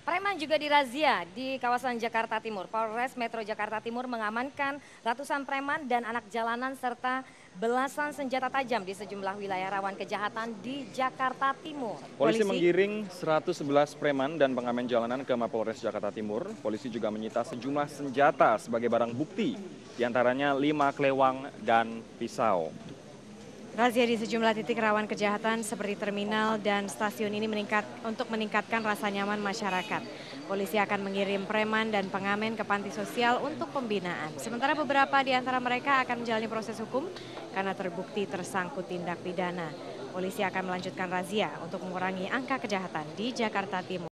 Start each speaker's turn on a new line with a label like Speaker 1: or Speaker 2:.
Speaker 1: Preman juga dirazia di kawasan Jakarta Timur. Polres Metro Jakarta Timur mengamankan ratusan preman dan anak jalanan serta belasan senjata tajam di sejumlah wilayah rawan kejahatan di Jakarta Timur.
Speaker 2: Polisi menggiring 111 preman dan pengamen jalanan ke Mapolres Jakarta Timur. Polisi juga menyita sejumlah senjata sebagai barang bukti, diantaranya 5 kelewang dan pisau.
Speaker 1: Razia di sejumlah titik rawan kejahatan seperti terminal dan stasiun ini untuk meningkatkan rasa nyaman masyarakat. Polisi akan mengirim preman dan pengamen ke panti sosial untuk pembinaan. Sementara beberapa di antara mereka akan menjalani proses hukum karena terbukti tersangkut tindak pidana. Polisi akan melanjutkan razia untuk mengurangi angka kejahatan di Jakarta Timur.